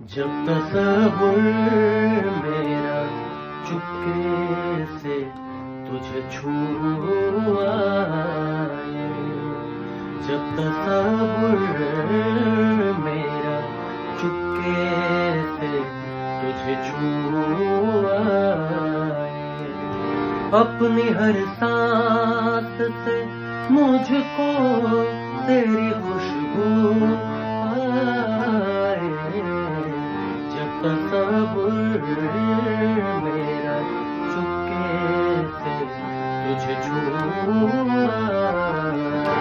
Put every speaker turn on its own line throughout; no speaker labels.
जब तसव्वुर मेरा चुपके से तुझे छू आए, जब तसव्वुर मेरा चुपके से तुझे छू आए, अपनी हर सांस से मुझको तेरी खुशबू आए, जब तसव्वुर मेरा चुपके से तुझे छू आए।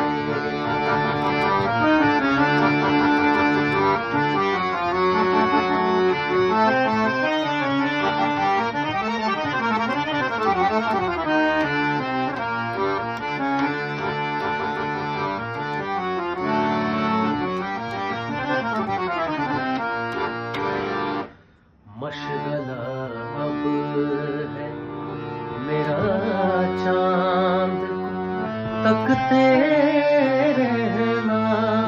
मशगला अब है मेरा चांद तकते रहना,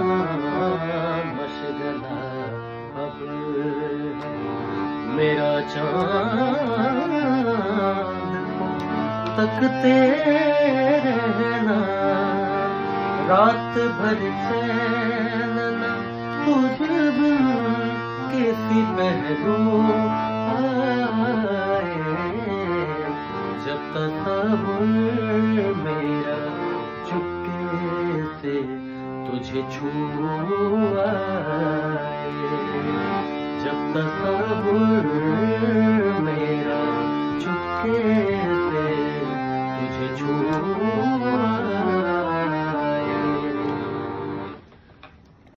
मशगला अब है मेरा चांद तकते रहना, रात भर चैन न तुझ बिन किसी पहलू आए, जब तसव्वुर मेरा चुपके से तुझे छू आए, जब तसव्वुर मेरा चुपके से तुझे छू